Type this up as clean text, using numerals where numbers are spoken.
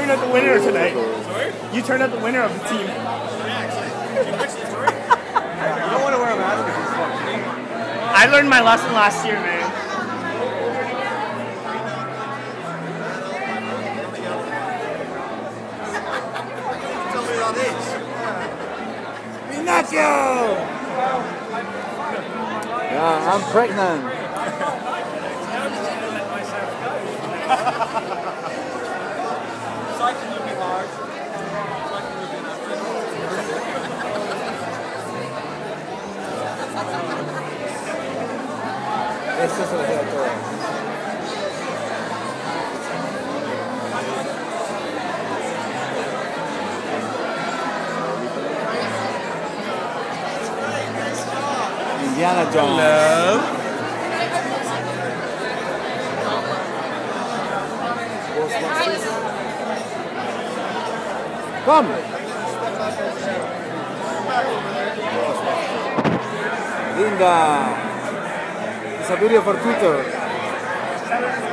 turned out the winner tonight. Sorry? You turned out the winner of the team. Yeah, actually. You don't want to wear a mask if it's fucking. I learned my lesson last year, man. Tell me about this. Ignacio! Yeah, I'm pregnant. Cycling would be hard. Cycling would be Eso se lo queda todo. Indiana Jones. Hello. Come. Linda. It's a video for Twitter.